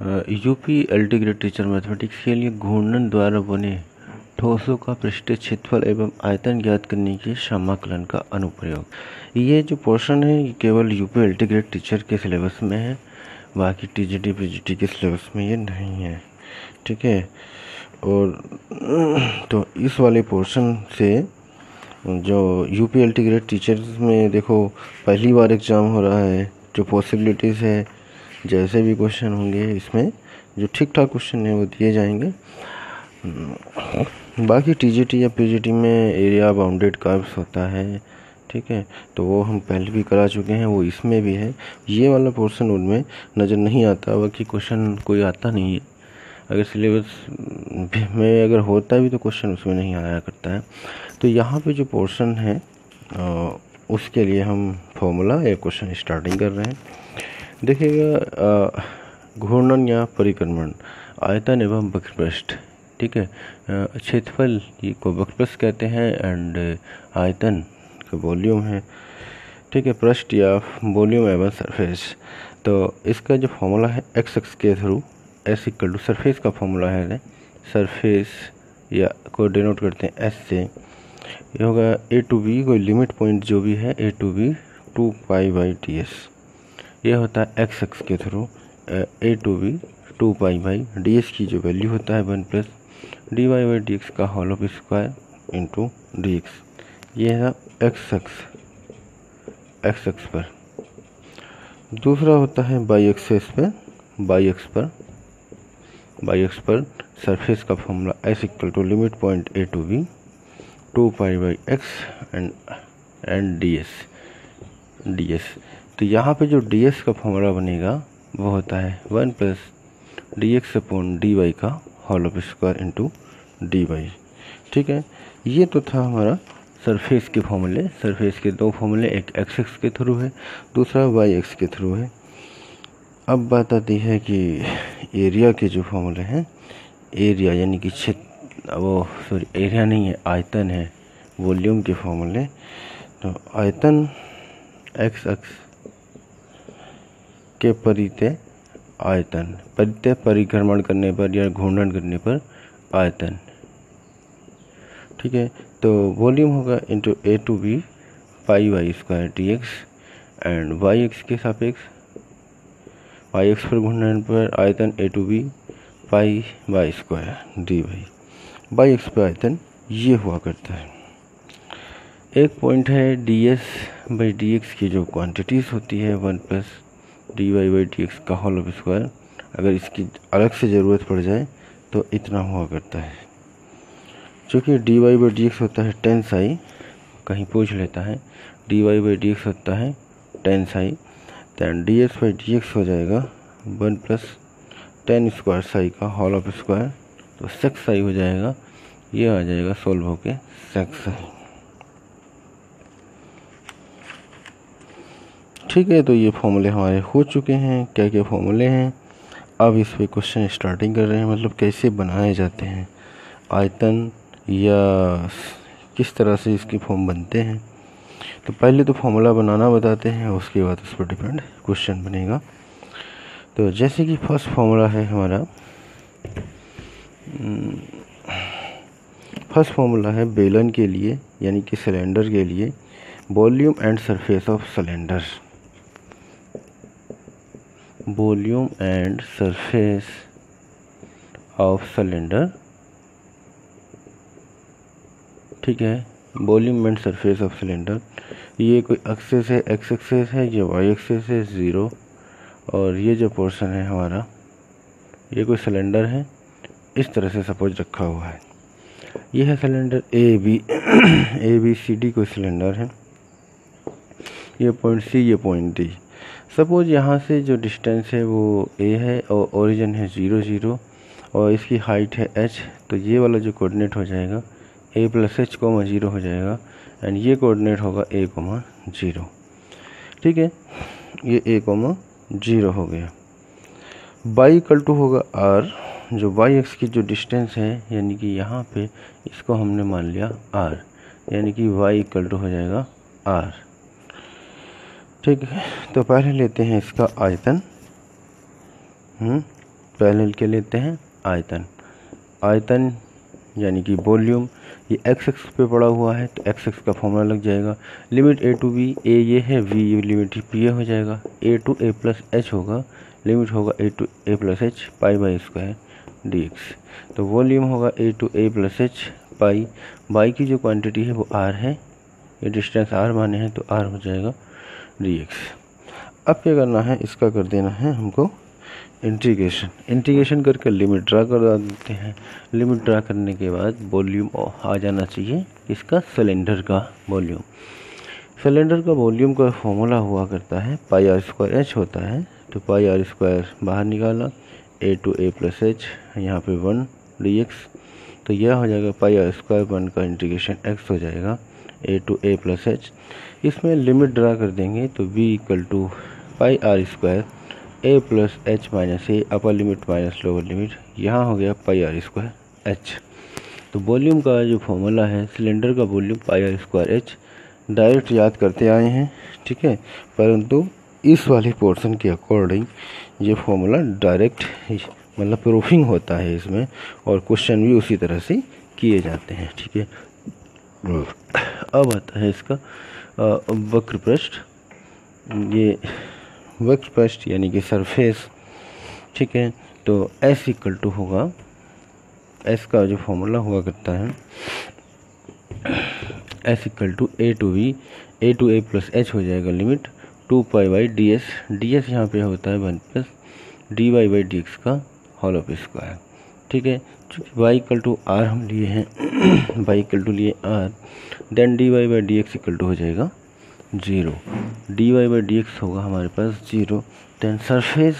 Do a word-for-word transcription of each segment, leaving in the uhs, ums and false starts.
UP अल्टीग्रेड teacher mathematics के लिए घूर्णन द्वारा बने ठोसों का पृष्ठीय क्षेत्रफल एवं आयतन ज्ञात करने के समाकलन का अनुप्रयोग। ये जो पोर्शन है ये केवल यूपी अल्टीग्रेड टीचर के सिलेबस में है, बाकी टीजीटी पीजीटी के सिलेबस में ये नहीं है। ठीक है, और तो इस वाले पोर्शन से जो यूपी अल्टीग्रेड टीचर्स में देखो पहली बार एग्ज़ाम हो रहा है, जो पॉसिबिलिटीज़ है जैसे भी क्वेश्चन होंगे इसमें जो ठीक ठाक क्वेश्चन है वो दिए जाएंगे। बाकी टीजीटी या पीजीटी में एरिया बाउंडेड कर्व्स होता है, ठीक है, तो वो हम पहले भी करा चुके हैं, वो इसमें भी है। ये वाला पोर्शन उनमें नज़र नहीं आता, बाकी क्वेश्चन कोई आता नहीं है। अगर सिलेबस में अगर होता भी तो क्वेश्चन उसमें नहीं आया करता है। तो यहाँ पे जो पोर्शन है आ, उसके लिए हम फॉर्मूला या क्वेश्चन स्टार्टिंग कर रहे हैं। देखिएगा, घूर्णन या परिक्रमण, आयतन एवं वक्रपृष्ठ, ठीक है, क्षेत्रफल को वक्रपृष्ठ कहते हैं एंड आयतन का वॉल्यूम है, ठीक है, पृष्ठ या वॉल्यूम एवं सरफेस। तो इसका जो फॉर्मूला है एक्स एक्स के through S equal to surface का फॉर्मूला है, सरफेस या को डिनोट करते हैं एस से। ये होगा ए टू बी, कोई लिमिट पॉइंट जो भी है A to B two pi by T S, ये होता है एक्स एक्स के through A to B two pi by D S की जो वैल्यू होता है one plus D Y by D X का whole of square into D X. ये है एक्स एक्स एक्स एक्स पर। दूसरा होता है बाई एक्सेस पे, बाई एक्स पर बाई एक्स पर सरफेस का formula S equal to limit point A to B two pi by X and and D S D S. तो यहाँ पे जो डी एस का फॉर्मूला बनेगा वो होता है one plus D X upon D Y का whole of square into D Y. ठीक है, ये तो था हमारा सरफेस के फॉर्मूले। सरफेस के दो फॉर्मूले, एक एक्स एक्स के थ्रू है, दूसरा वाई एक्स के थ्रू है। अब बात आती है कि एरिया के जो फॉर्मूले हैं, एरिया यानी कि क्षेत्र, वो सॉरी एरिया नहीं है, आयतन है, वॉल्यूम के फॉर्मूले। तो आयतन एक्स एक्स के परितः आयतन, परितः परिक्रमण करने पर या घूर्णन करने पर आयतन, ठीक है। तो वॉल्यूम होगा into A to B pi Y square D X and Y X के सापेक्ष, वाई एक्स पर घूर्णन पर आयतन A to B pi Y square D Y. Y X पर आयतन ये हुआ करता है। एक पॉइंट है D S by D X की जो क्वांटिटीज़ होती है one plus D Y by D X का होल ऑफ स्क्वायर, अगर इसकी अलग से ज़रूरत पड़ जाए तो इतना हुआ करता है। चूँकि D Y by D X होता है टेन साई, कहीं पूछ लेता है, D Y by D X होता है tan psi, then D S by D X हो जाएगा one plus tan square psi का होल ऑफ स्क्वायर, तो सेक्स साई हो जाएगा, ये आ जाएगा सोल्व होके सेक्स साई। ठीक है, तो ये फॉर्मूले हमारे हो चुके हैं। क्या क्या फॉर्मूले हैं, अब इस पे क्वेश्चन स्टार्टिंग कर रहे हैं, मतलब कैसे बनाए जाते हैं आयतन या किस तरह से इसके फॉर्म बनते हैं। तो पहले तो फॉर्मूला बनाना बताते हैं, उसके बाद उस पर डिपेंड क्वेश्चन बनेगा। तो जैसे कि फर्स्ट फॉर्मूला है हमारा, फर्स्ट फॉर्मूला है बेलन के लिए यानी कि सिलेंडर के लिए, volume and surface of cylinder, volume and surface of cylinder, ठीक है, volume and surface of cylinder. ये कोई एक्सेस है, एक्स एक्सेस है, ये वाई एक्सेस है ज़ीरो, और ये जो पोर्शन है हमारा ये कोई सिलेंडर है, इस तरह से सपोज रखा हुआ है। ये है cylinder A B A B C D कोई सिलेंडर है, ये पॉइंट सी, ये पॉइंट डी। सपोज यहाँ से जो डिस्टेंस है वो ए है और ओरिजिन है ज़ीरो ज़ीरो और इसकी हाइट है एच, तो ये वाला जो कोऑर्डिनेट हो जाएगा A plus H comma zero हो जाएगा एंड ये कोऑर्डिनेट होगा ए कोमा ज़ीरो। ठीक है, ये ए कोमा ज़ीरो हो गया। बाई इक्वल टू होगा आर, जो वाई एक्स की जो डिस्टेंस है यानी कि यहाँ पे इसको हमने मान लिया आर, यानी कि वाई इक्वल टू हो जाएगा आर। ठीक है, तो पहले लेते हैं इसका आयतन। हम्म पहले के लेते हैं आयतन। आयतन यानी कि वॉल्यूम, ये एक्स एक्स पे पड़ा हुआ है तो एक्स एक्स का फॉर्मूला लग जाएगा। Limit A to B, A ये है, वी ये लिमिट पी ए हो जाएगा। A to A plus H होगा, लिमिट होगा A to A plus H pi by square D x. तो वॉल्यूम होगा A to A plus H pi, by की जो क्वांटिटी है वो आर है, ये डिस्टेंस आर माने हैं तो आर हो जाएगा डी एक्स। अब क्या करना है, इसका कर देना है हमको इंटीग्रेशन। इंटीग्रेशन करके लिमिट ड्रा कर देते हैं। लिमिट ड्रा करने के बाद वॉल्यूम आ जाना चाहिए इसका, सिलेंडर का वॉल्यूम। सिलेंडर का वॉल्यूम का फॉर्मूला हुआ करता है पाई आर स्क्वायर एच होता है, तो पाई आर स्क्वायर बाहर निकाला, A to A plus H यहाँ पे वन डी एक्स, तो यह हो जाएगा पाई आर स्क्वायर वन का इंटीग्रेशन एक्स हो जाएगा A to A plus H. इसमें लिमिट ड्रा कर देंगे तो V equal to pi R square A plus H minus A, upper limit minus lower limit, यहाँ हो गया पाई आर स्क्वायर एच। तो वॉल्यूम का जो फॉर्मूला है, सिलेंडर का वॉल्यूम पाई आर स्क्वायर एच, डायरेक्ट याद करते आए हैं, ठीक है, परंतु इस वाले पोर्शन के अकॉर्डिंग ये फॉर्मूला डायरेक्ट मतलब प्रूफिंग होता है इसमें, और क्वेश्चन भी उसी तरह से किए जाते हैं, ठीक है। अब आता है इसका वक्र पृष्ठ। ये वक्र पृष्ठ यानी कि सरफेस, ठीक है, तो एस इक्वल टू होगा, एस का जो फॉर्मूला हुआ करता है S equal to A to V, A to A plus H हो जाएगा, limit two pi by D S, D S यहाँ पे होता है one plus D Y by D X का होल ऑफ स्क्वायर, ठीक है। चूँकि वाई इक्वल टू आर हम लिए हैं, वाई इक्वल टू लिए R, then D Y by D x equal to हो जाएगा zero, D Y by D X होगा हमारे पास zero. Then surface,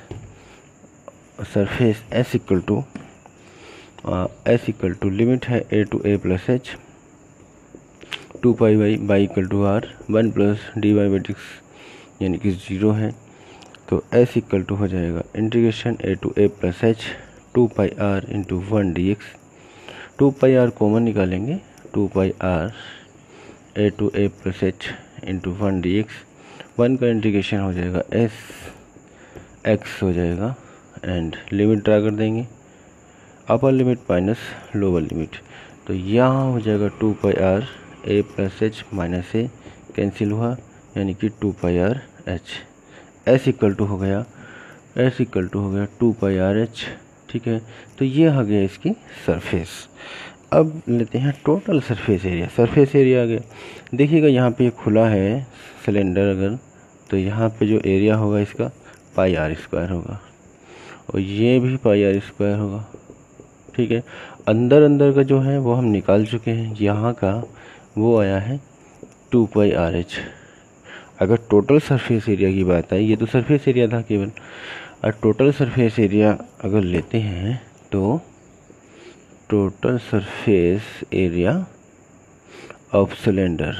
surface S equal to S equal to limit है A to A plus H, two pi Y Y equal to R, one plus D Y by D X यानी कि zero है, तो S equal to हो जाएगा integration A to A plus H two pi R into one D X. Two pi R common निकालेंगे, two pi R A to A plus H into one D x, one का integration हो जाएगा S x हो जाएगा, and limit draw कर देंगे, upper limit minus lower limit, तो यहाँ हो जाएगा two pi R A plus H minus A cancel हुआ, यानी कि two pi R H. S equal to हो गया, एस इक्वल टू हो गया टू पाई आर एच, ठीक है। तो ये आ गया इसकी सरफेस। अब लेते हैं total surface area. Surface area आ गया, देखिएगा यहाँ पे खुला है सिलेंडर अगर, तो यहाँ पे जो एरिया होगा इसका पाई आर स्क्वायर होगा, और ये भी पाई आर स्क्वायर होगा, ठीक है। अंदर अंदर का जो है वो हम निकाल चुके हैं, यहाँ का वो आया है टू पाई आर एच। अगर टोटल सरफेस एरिया की बात आई, ये तो सरफेस एरिया था केवल, और टोटल सरफेस एरिया अगर लेते हैं तो total surface area of cylinder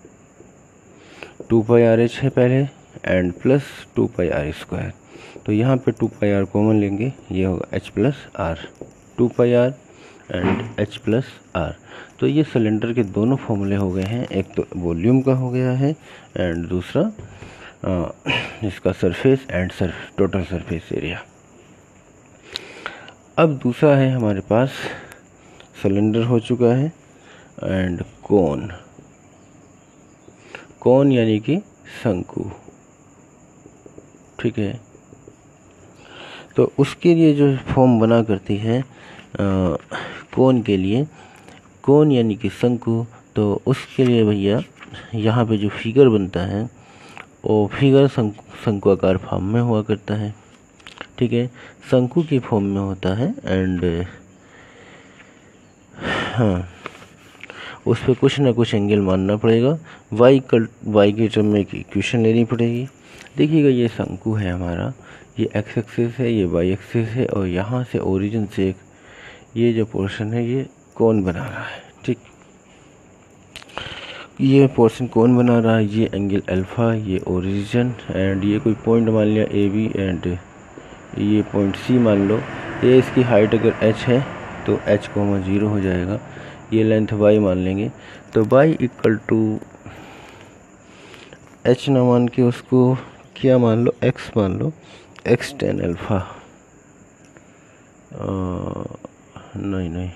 two pi R H है पहले, and plus two pi R square, तो यहाँ पे टू पाई आर कॉमन लेंगे, ये होगा H plus R, two pi R and H plus R. तो ये सिलेंडर के दोनों फॉर्मूले हो गए हैं, एक तो वॉल्यूम का हो गया है एंड दूसरा आ, इसका surface and surf total surface area. अब दूसरा है हमारे पास, सिलेंडर हो चुका है एंड कोन, कोन यानी कि शंकु, ठीक है। तो उसके लिए जो फॉर्म बना करती है आ, कोन के लिए, कोन यानी कि शंकु, तो उसके लिए भैया यहाँ पे जो फिगर बनता है वो फिगर शंकु शंकुआकार फॉर्म में हुआ करता है, ठीक है, शंकु की फॉर्म में होता है, एंड हाँ उस पर कुछ ना कुछ एंगल मानना पड़ेगा, वाई कल वाई के टर्म में एक इक्वेशन लेनी पड़ेगी। देखिएगा ये शंकु है हमारा, ये एक्स एक्सिस है, ये वाई एक्सिस है, और यहाँ से ओरिजिन से एक ये जो पोर्शन है ये कोन बना रहा है, ठीक, ये पोर्शन कोन बना रहा है, ये एंगल अल्फा, ये ओरिजिन, एंड ये कोई पॉइंट मान लिया ए बी, एंड ये पॉइंट सी मान लो। ये इसकी हाइट अगर h है तो h कोमा ज़ीरो हो जाएगा, ये लेंथ y मान लेंगे, तो y इक्वल टू h ना मान के उसको क्या मान लो, x मान लो, x टेन अल्फ़ा, नहीं नहीं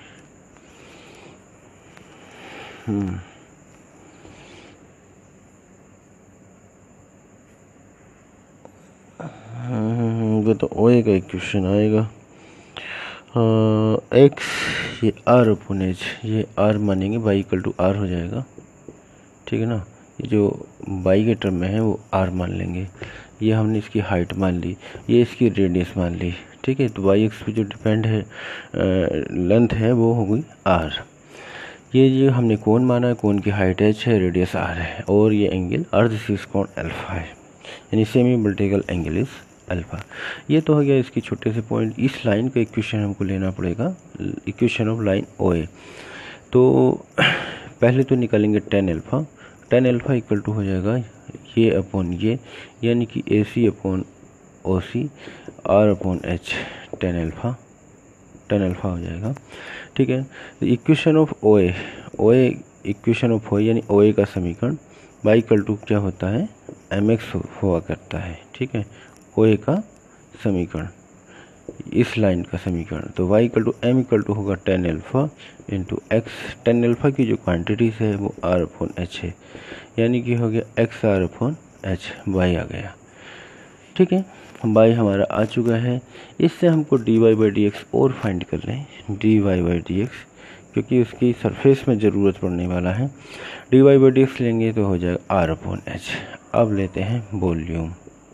हम्म वो तो ओए का एक क्वेश्चन आएगा। एक्स ये आर अपन एच, ये आर मानेंगे, बाई इक्वल टू आर हो जाएगा, ठीक है ना। ये जो बाई के टर्म में है वो आर मान लेंगे। ये हमने इसकी हाइट मान ली, ये इसकी रेडियस मान ली, ठीक है। तो वाई एक्स पे जो डिपेंड है लेंथ है वो हो गई आर। ये जो हमने कोण माना है, कोण की हाइट एच है, रेडियस आर है, और ये एंगल अर्ध शीर्ष कोण अल्फा है, यानी semi vertical angle is alpha. ये तो हो गया इसकी छोटे से पॉइंट। इस लाइन का इक्वेशन हमको लेना पड़ेगा, equation of line O A. तो पहले तो निकालेंगे tan alpha. Tan alpha equal to हो जाएगा ये अपॉन ये, यानी कि A C upon O C R upon H, tan alpha tan alpha हो जाएगा, ठीक है। तो equation of O A, O A equation of O A यानी ओ ए का समीकरण बाई इक्वल टू क्या होता है, एम एक्स हुआ करता है, ठीक है। ओ ए का समीकरण, इस लाइन का समीकरण, तो y equal to M equal to होगा tan alpha into X. Tan alpha की जो क्वांटिटीज है वो आर अपॉन एच है, यानी कि हो गया X R upon H, Y आ गया, ठीक है। वाई हमारा आ चुका है। इससे हमको D Y by D X और फाइंड कर लें, D Y by D X, क्योंकि उसकी सरफेस में ज़रूरत पड़ने वाला है। D Y by D X लेंगे तो हो जाएगा आर अपॉन एच। अब लेते हैं वॉल्यूम,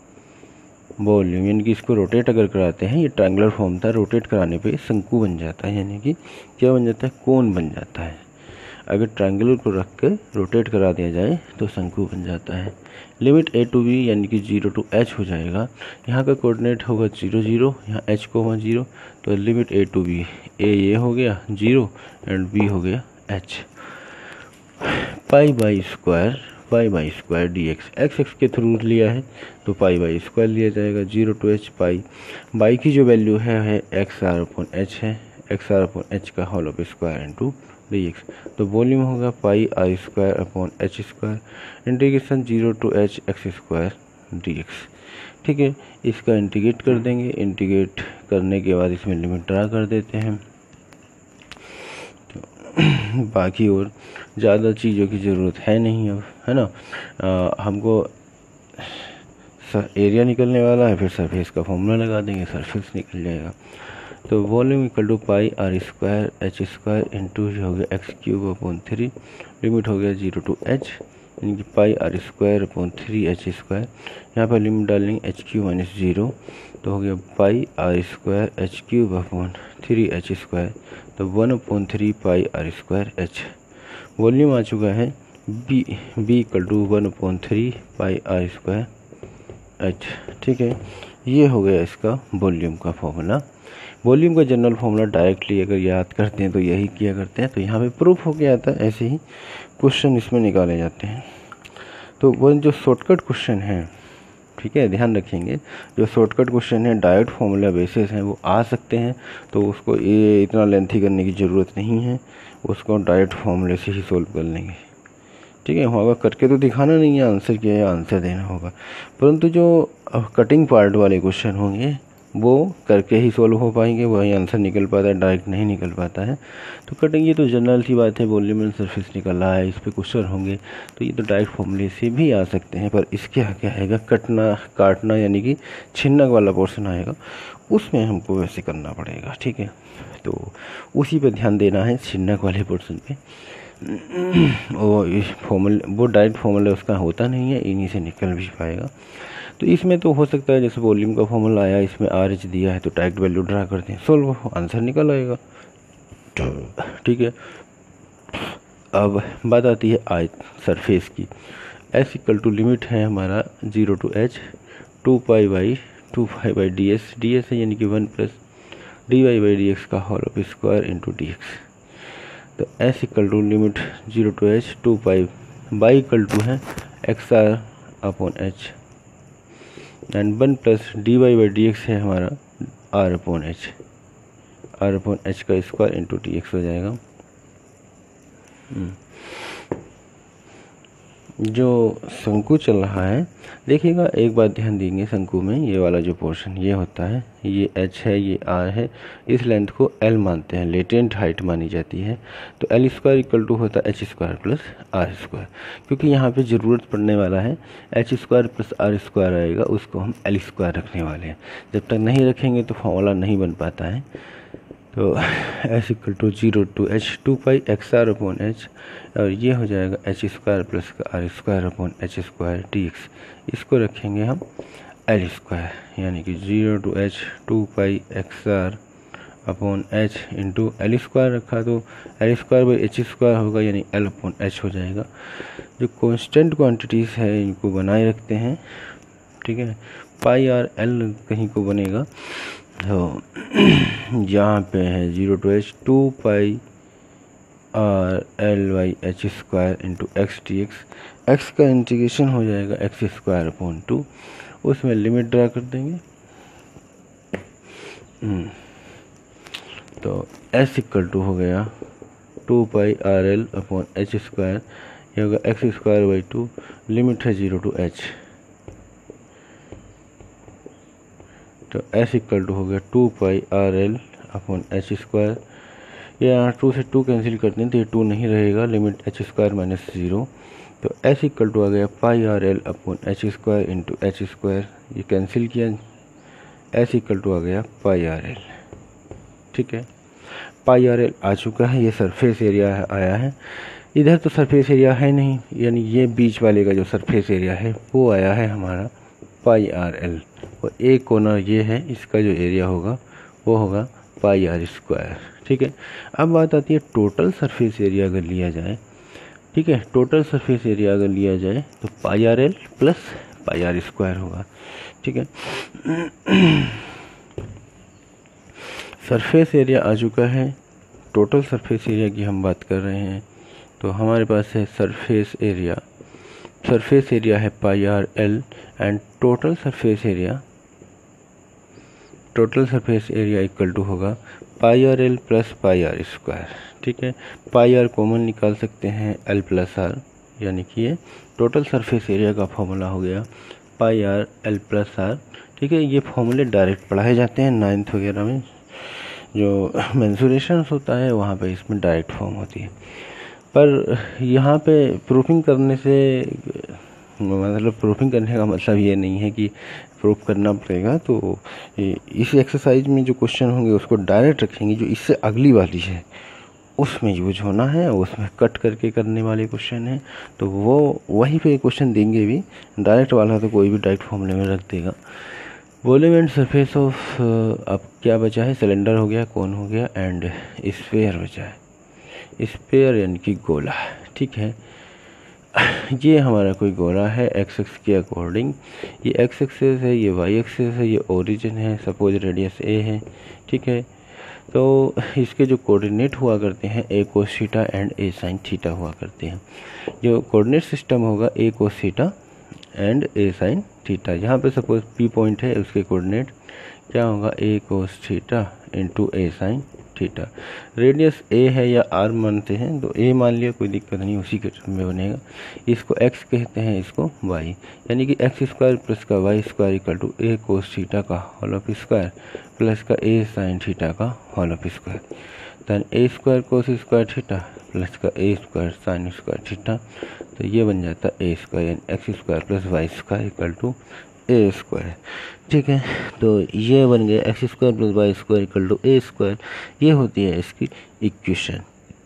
वॉल्यूम यानी कि इसको रोटेट अगर कराते हैं, ये ट्रायंगुलर फॉर्म था, रोटेट कराने पे शंकु बन जाता है, यानी कि क्या बन जाता है, कोन बन जाता है। अगर ट्रायंगुलर को रख कर रोटेट करा दिया जाए तो शंकु बन जाता है। लिमिट ए टू बी यानी कि जीरो टू एच हो जाएगा। यहाँ का कोऑर्डिनेट होगा जीरो जीरो, यहाँ एच को होगा जीरो, तो limit A to B, A ये हो गया जीरो एंड बी हो गया H. Pi by square, pi by square D X, X X के थ्रू लिया है तो पाई बाई स्क्वायर लिया जाएगा, zero to H pi. By की जो वैल्यू है है एक्स आर अपॉन एच है, एक्स आर अपॉन एच का whole of square into D x. तो वॉल्यूम होगा pi R square upon H square, integration zero to H X square D x, ठीक है। इसका इंटीग्रेट कर देंगे, इंटीग्रेट करने के बाद इसमें लिमिट ड्रा कर देते हैं। बाकी और ज़्यादा चीज़ों की ज़रूरत है नहीं अब, है ना। आ, हमको एरिया निकलने वाला है, फिर सरफेस का फॉर्मूला लगा देंगे, सरफेस निकल जाएगा। तो volume equal to pi R square H square into हो गया X cube upon three, limit हो गया जीरो टू एच, यानी कि pi R square upon three H square. यहाँ पर लिमिट डालेंगे एच क्यू माइनस जीरो, तो हो गया pi R square H cube upon three H square, तो one upon three pi R square H. Volume आ चुका है B, B equal to one upon three pi R square H, ठीक है। ये हो गया इसका वॉल्यूम का फॉर्मूला। वॉल्यूम का जनरल फॉर्मूला डायरेक्टली अगर याद करते हैं तो यही किया करते हैं, तो यहाँ पे प्रूफ हो गया था, ऐसे ही क्वेश्चन इसमें निकाले जाते हैं। तो वो जो शॉर्टकट क्वेश्चन है, ठीक है, ध्यान रखेंगे, जो शॉर्टकट क्वेश्चन है डायरेक्ट फॉर्मूला बेसिस हैं वो आ सकते हैं, तो उसको ये इतना लेंथी करने की ज़रूरत नहीं है, उसको डायरेक्ट फॉर्मूले से ही सोल्व कर लेंगे, ठीक है। होगा करके तो दिखाना नहीं है आंसर क्या है, आंसर देना होगा, परंतु जो कटिंग पार्ट वाले क्वेश्चन होंगे वो करके ही सोल्व हो पाएंगे, वही आंसर निकल पाता है, डायरेक्ट नहीं निकल पाता है। तो कटिंग ये तो जनरल सी बात है, वॉल्यूम एंड सरफेस निकल रहा है, इस पर क्वेश्चन होंगे तो ये तो डायरेक्ट फॉर्मूले से भी आ सकते हैं, पर इसके क्या आएगा, कटना काटना यानी कि छिन्नक वाला पोर्शन आएगा, उसमें हमको वैसे करना पड़ेगा, ठीक है। तो उसी पर ध्यान देना है, छिन्नक वाले पोर्शन पे। वो फॉर्मूले, वो डायरेक्ट फॉर्मूला उसका होता नहीं है, इन्हीं से निकल भी पाएगा। तो इसमें तो हो सकता है जैसे वॉल्यूम का फॉर्मूला आया, इसमें आर एच दिया है तो डायरेक्ट वैल्यू ड्रा करते हैं, सोल्व आंसर निकल आएगा, ठीक है। अब बात आती है आयत सरफेस की। एस इक्वल टू लिमिट है हमारा zero to H, two pi Y two pi by D S, D S है यानी कि one plus D Y by D X का whole of square into D x. तो S equal to limit zero to H, two pi Y equal to है X R upon H and one plus D Y by D X है हमारा R upon H, R upon H का square into D X हो जाएगा। जो शंकु चल रहा है, देखिएगा एक बात ध्यान देंगे, शंकु में ये वाला जो पोर्शन ये होता है, ये h है, ये r है, इस लेंथ को l मानते हैं, लेटेंट हाइट मानी जाती है। तो एल स्क्वायर इक्वल टू होता है H square plus R square, क्योंकि यहाँ पे ज़रूरत पड़ने वाला है H square plus R square आएगा, उसको हम एल स्क्वायर रखने वाले हैं। जब तक नहीं रखेंगे तो फॉर्मूला नहीं बन पाता है। तो H equal to zero to H two pi X R upon H, और ये हो जाएगा एच स्क्वायर प्लस का R square upon H square D X. इसको रखेंगे हम एल स्क्वायर, यानी कि zero to H two pi X R upon H into L square रखा तो L square by H square होगा, यानी एल अपॉन एच हो जाएगा। जो कॉन्स्टेंट क्वांटिटीज़ है इनको बनाए रखते हैं, ठीक है। पाई आर एल कहीं को बनेगा, तो यहाँ पे है zero to H two pi R L Y H square into X D X. X का इंटीग्रेशन हो जाएगा एक्स स्क्वायर अपॉन टू, उसमें लिमिट ड्रा कर देंगे। तो एस इक्वल टू हो गया two pi R L upon H square, ये होगा X square by two, limit है जीरो टू एच। तो एस इक्वल टू हो गया two pi R L upon H square, ये यहाँ टू से टू कैंसिल करते हैं तो ये टू नहीं रहेगा, limit H square minus zero. तो एस इक्वल टू आ गया pi R L upon H square into H square, ये कैंसिल किया, एस इक्वल टू आ गया पाई आर एल, ठीक है। पाई आर एल आ चुका है, ये सरफेस एरिया आया है। इधर तो सरफेस एरिया है नहीं, यानी ये बीच वाले का जो सरफेस एरिया है वो आया है हमारा पाई आर एल, और एक कोना ये है, इसका जो एरिया होगा वो होगा पाई आर स्क्वायर, ठीक है। अब बात आती है टोटल सरफेस एरिया अगर लिया जाए, ठीक है, टोटल सरफेस एरिया अगर लिया जाए तो pi R L plus pi R square होगा, ठीक है। सरफेस एरिया आ चुका है, टोटल सरफेस एरिया की हम बात कर रहे हैं, तो हमारे पास है सरफेस एरिया, सरफेस एरिया है pi R L and total surface area, total surface area equal to होगा pi R L plus pi R square, ठीक है। पाई आर कॉमन निकाल सकते हैं, एल प्लस आर, यानी कि ये टोटल सरफेस एरिया का फॉर्मूला हो गया pi R L plus R, ठीक है। ये फॉर्मूले डायरेक्ट पढ़ाए जाते हैं नाइन्थ वगैरह में, जो मेंसुरेशंस होता है वहाँ पे इसमें डायरेक्ट फॉर्म होती है। पर यहाँ पे प्रूफिंग करने से, मतलब प्रूफिंग करने का मतलब ये नहीं है कि प्रूफ करना पड़ेगा, तो इस एक्सरसाइज में जो क्वेश्चन होंगे उसको डायरेक्ट रखेंगे, जो इससे अगली वाली है उसमें यूज होना है, उसमें कट करके करने वाले क्वेश्चन हैं, तो वो वहीं पे क्वेश्चन देंगे भी। डायरेक्ट वाला तो कोई भी डायरेक्ट फॉर्मूले में रख देगा। वॉल्यूम एंड सरफेस ऑफ, अब क्या बचा है, सिलेंडर हो गया, कोन हो गया एंड स्फीयर बचा है। स्फीयर यानी कि गोला, ठीक है। ये हमारा कोई गोला है एक्स एक्स के अकॉर्डिंग, ये एक्स एक्सिस है, ये वाई एक्सिस है, ये ओरिजिन है, सपोज रेडियस ए है, ठीक है। तो इसके जो कोऑर्डिनेट हुआ करते हैं A cos theta and A sine theta हुआ करते हैं। जो कोऑर्डिनेट सिस्टम होगा A cos theta and A sine theta, यहाँ पे सपोज पी पॉइंट है, उसके कोऑर्डिनेट क्या होगा A cos theta into A sine theta. Radius A है या आर मानते हैं तो ए मान लिया, कोई दिक्कत नहीं, उसी के टर्म में बनेगा। इसको एक्स कहते हैं, इसको वाई, यानी कि एक्स स्क्वायर प्लस का Y square equal to A cos theta का होल ऑफ स्क्वायर प्लस का ए साइन थीटा का whole of square. Then A square cos square theta plus का A square sine square theta, तो ये बन जाता है ए स्क्वायर, यानी X square plus Y square equal to A square, ठीक है। तो ये बन गया X square plus Y square equal to A square, ये होती है इसकी इक्वेशन।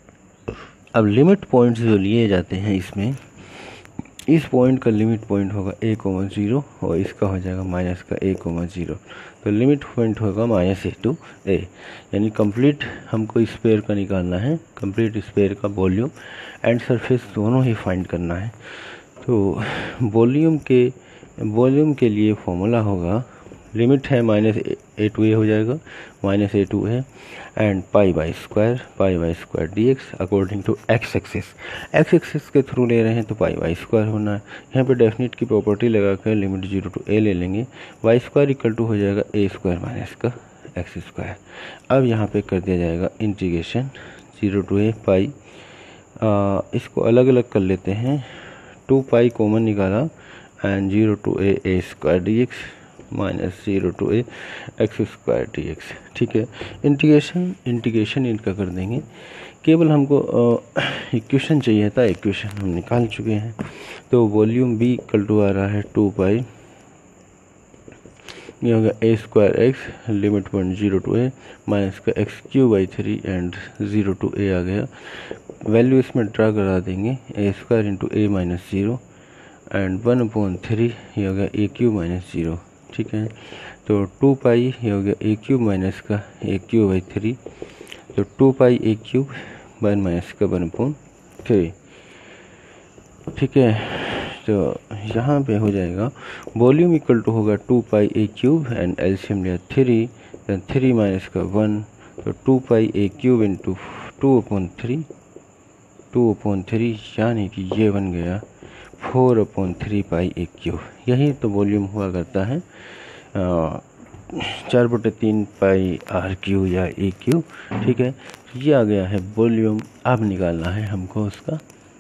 अब लिमिट पॉइंट्स जो लिए जाते हैं इसमें, इस पॉइंट का लिमिट पॉइंट होगा ए कोमा जीरो और इसका हो जाएगा माइनस का ए कोमा जीरो, तो लिमिट पॉइंट होगा माइनस ए टू ए, यानी कंप्लीट हमको स्फीयर का निकालना है, कंप्लीट स्फीयर का वॉल्यूम एंड सरफेस दोनों ही फाइंड करना है। तो वॉल्यूम के वॉल्यूम के लिए फॉर्मूला होगा, लिमिट है माइनस ए टू ए हो जाएगा, माइनस ए टू है and pi by square, pi by square D x according to x axis. X axis के थ्रू ले रहे हैं तो पाई बाई स्क्वायर होना है। यहाँ पे डेफिनेट की प्रॉपर्टी लगा कर लिमिट जीरो टू ए ले लेंगे, वाई स्क्वायर इक्वल टू हो जाएगा ए स्क्वायर माइनस का एक्स स्क्वायर। अब यहाँ पे कर दिया जाएगा integration zero to a pi, इसको अलग अलग कर लेते हैं, टू पाई कॉमन निकाला and zero to a a square D x minus zero to a x square D x. ठीक है, इंटीग्रेशन इंटीग्रेशन इनका कर देंगे। केवल हमको इक्वेशन चाहिए था, इक्वेशन हम निकाल चुके हैं। तो वॉल्यूम बी इक्वल टू आ रहा है टू पाई, ये होगा a square x limit point zero to a minus का x cube by three and zero to a आ गया। वैल्यू इसमें ड्रा करा देंगे, a square into a minus zero and one upon three, ये हो गया ए क्यू माइनस ज़ीरो। ठीक है, तो टू पाई ये हो गया ए क्यूब माइनस का ए क्यूब बाई थ्री, तो two pi a cube one minus का वन अपॉन थ्री। ठीक है, तो यहाँ पे हो जाएगा वॉल्यूम इक्वल टू होगा two pi a cube and LCM लिया थ्री, देन थ्री माइनस का वन, तो two pi a cube into two upon three, two upon three यानी कि ये बन गया four upon three pi a cube. यही तो वॉल्यूम हुआ करता है चार बटे तीन पाई आर क्यू या ए क्यू। ठीक है, ये आ गया है वॉल्यूम। अब निकालना है हमको उसका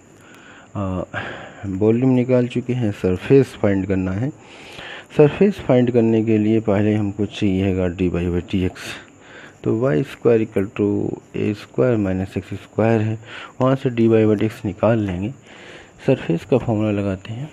वॉल्यूम निकाल चुके हैं, सरफेस फाइंड करना है। सरफेस फाइंड करने के लिए पहले हमको चाहिएगा d y by d x, तो y square equal to A square minus x square है, वहाँ से d y by d x निकाल लेंगे। सरफेस का फॉर्मूला लगाते हैं,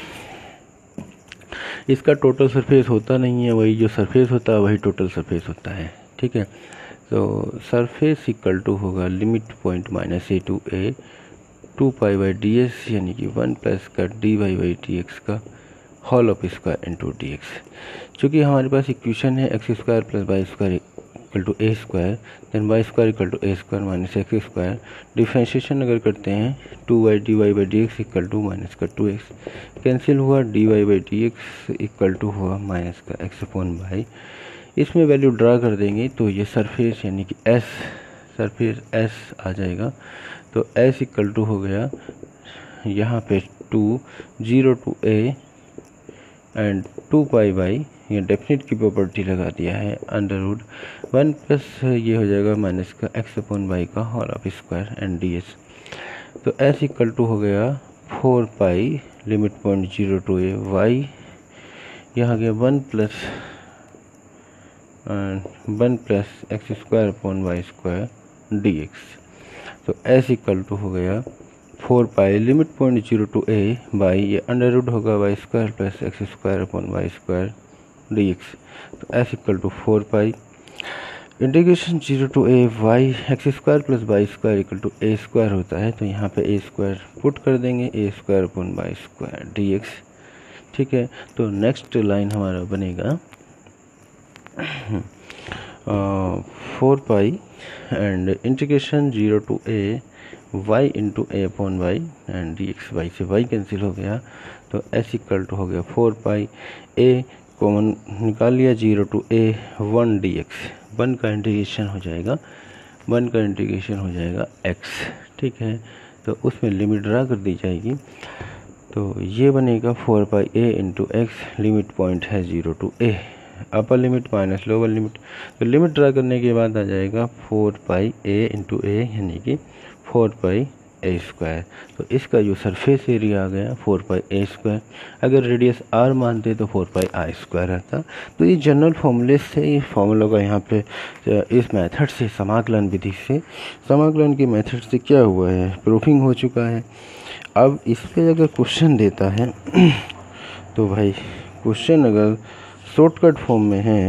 इसका टोटल सरफेस होता नहीं है, वही जो सरफेस होता है वही टोटल सरफेस होता है। ठीक है, तो सरफेस इक्वल टू होगा limit point minus a to A two pi by D s यानी कि वन प्लस का d Y by d x का whole of square into D x. चूँकि हमारे पास इक्वेशन है x square plus Y square equal to A square, then y square equal to A square minus x square. Differentiation अगर करते हैं two y d Y by D x equal to minus का two x, cancel हुआ, d Y by D x equal to हुआ minus का x upon y. इसमें value ड्रा कर देंगे तो ये सरफेस यानी कि एस, सरफेस एस आ जाएगा। तो एस इक्वल टू हो गया यहाँ पे two zero to a and two pi y, ये डेफिनेट की प्रॉपर्टी लगा दिया है, अंडर रूट वन प्लस ये हो जाएगा माइनस का एक्स अपॉन वाई का whole of square and D S. तो एस इक्वल टू हो गया four pi limit point zero to a y, यहाँ गया one plus one plus x square upon y square D x. तो S equal to हो गया four pi limit point zero to a y, ये under root होगा y square plus x square upon y square D x. तो S equal to four pi integration zero to a y x square plus Y square equal to A square होता है, तो यहाँ पे ए square put कर देंगे, a square upon y square D x. ठीक है, तो नेक्स्ट लाइन हमारा बनेगा four pi and integration zero to a y into a upon y and d x, y से वाई कैंसिल हो गया, तो एस इक्वल टू हो गया फोर पाई, ए कॉमन निकाल लिया, zero to a one D x, one का integration हो जाएगा, वन का इंटीग्रेशन हो जाएगा एक्स। ठीक है, तो उसमें लिमिट ड्रा कर दी जाएगी, तो ये बनेगा four pi a into x, limit point है zero to a, upper limit minus lower limit, तो लिमिट ड्रा करने के बाद आ जाएगा फोर पाई ए इंटू ए यानी कि फोर पाई ए स्क्वायर। तो इसका जो सरफेस एरिया आ गया फोर पाई ए स्क्वायर, अगर रेडियस आर मानते तो फोर पाई आर स्क्वायर रहता। तो ये जनरल फॉर्मूले से, ये फॉर्मूलों का यहाँ पे इस मेथड से, समाकलन विधि से, समाकलन के मेथड से क्या हुआ है, प्रूफिंग हो चुका है। अब इस पर अगर क्वेश्चन देता है तो भाई क्वेश्चन अगर शॉर्टकट फॉर्म में है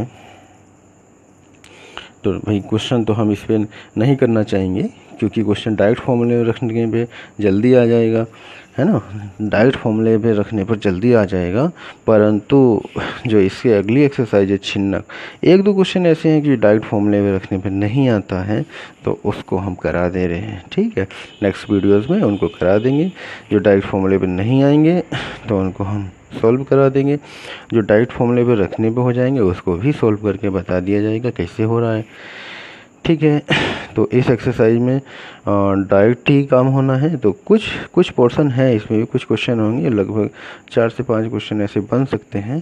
तो भाई क्वेश्चन तो हम इस पर नहीं करना चाहेंगे, क्योंकि क्वेश्चन डायरेक्ट फॉर्मूले में रखने पे जल्दी आ जाएगा, है ना, डायरेक्ट फॉर्मूले पे रखने पर जल्दी आ जाएगा। परंतु जो इसके अगली एक्सरसाइज है छिन्नक, एक दो क्वेश्चन ऐसे हैं कि डायरेक्ट फॉर्मूले में रखने पे नहीं आता है, तो उसको हम करा दे रहे हैं। ठीक है, नेक्स्ट वीडियोज़ में उनको करा देंगे, जो डायरेक्ट फॉर्मूले पे नहीं आएंगे तो उनको हम सॉल्व करा देंगे, जो डायरेक्ट फॉर्मूले पे रखने पे हो जाएंगे उसको भी सॉल्व करके बता दिया जाएगा कैसे हो रहा है। ठीक है, तो इस एक्सरसाइज में डायरेक्ट ही काम होना है, तो कुछ कुछ पोर्शन है इसमें भी, कुछ क्वेश्चन होंगे, लगभग चार से पांच क्वेश्चन ऐसे बन सकते हैं,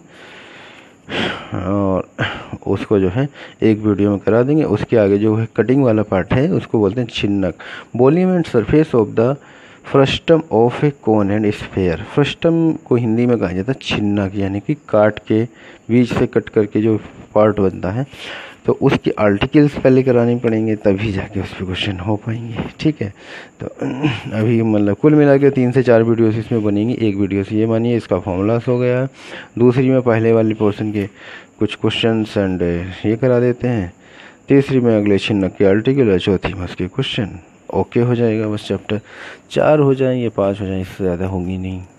और उसको जो है एक वीडियो में करा देंगे। उसके आगे जो है कटिंग वाला पार्ट है उसको बोलते हैं छिन्नक, volume and surface of the frustum of a cone and sphere. Frustum को हिंदी में कहा जाता है छिन्नक, यानी कि काट के बीच से कट करके जो पार्ट बनता है, तो उसकी आर्टिकल्स पहले करानी पड़ेंगे, तभी जाके उस पर क्वेश्चन हो पाएंगे। ठीक है, तो अभी मतलब कुल मिला के तीन से चार वीडियोस इसमें बनेंगी। एक वीडियो से ये मानिए इसका फॉर्मूलास हो गया, दूसरी में पहले वाली पोर्शन के कुछ क्वेश्चंस एंड ये करा देते हैं, तीसरी में अगले छिन्नक के आर्टिकल और चौथी में उसके क्वेश्चन। ओके हो जाएगा, बस चैप्टर चार हो जाए या पाँच हो जाए, इससे ज़्यादा होंगी नहीं।